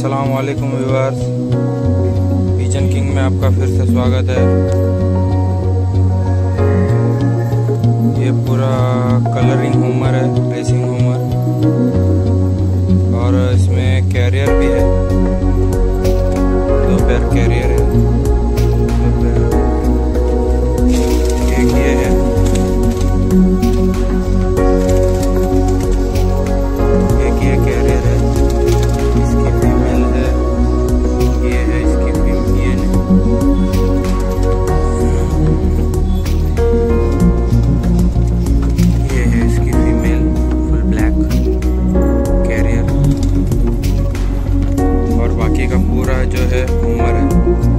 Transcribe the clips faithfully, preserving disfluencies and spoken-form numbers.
अस्सलाम वालेकुम viewers, pigeon king में आपका फिर से स्वागत है। ये पूरा कलरिंग होमर है, रेसिंग होमर, और इसमें कैरियर भी है, दो पैर कैरियर है। एक ये है, एक ये कैरियर है, इसकी फीमेल है, ये है इसकी फीमेल, ये है इसकी फीमेल फुल ब्लैक कैरियर, और बाकी का पूरा जो है होमर है।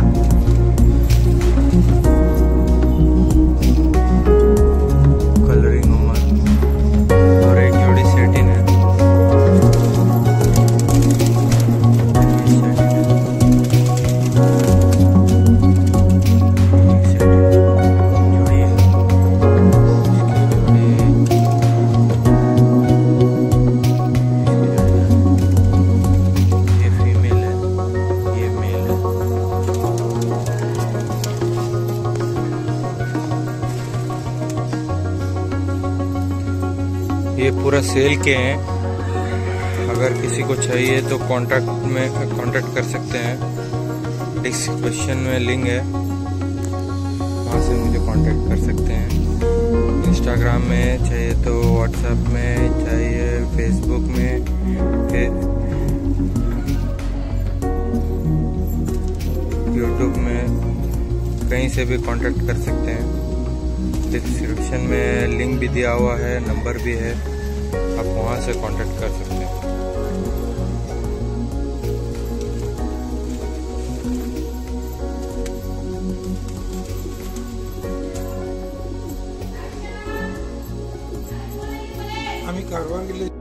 ये पूरा सेल के हैं, अगर किसी को चाहिए तो कांटेक्ट में कांटेक्ट कर सकते हैं। डिस्क्रिप्शन में लिंक है, वहाँ से मुझे कांटेक्ट कर सकते हैं। इंस्टाग्राम में चाहिए तो व्हाट्सएप में, चाहिए फेसबुक में, यूट्यूब में, कहीं से भी कांटेक्ट कर सकते हैं। डिस्क्रिप्शन में लिंक भी दिया हुआ है, नंबर भी है, आप वहाँ से कांटेक्ट कर सकते हैं। আমি কারওয়ান গেলে